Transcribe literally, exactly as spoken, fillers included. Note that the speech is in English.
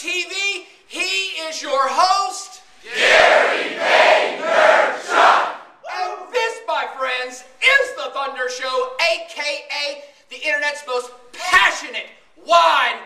T V, he is your host, Gary Vaynerchuk. And this, my friends, is the Thunder Show, a k a the Internet's most passionate, wide,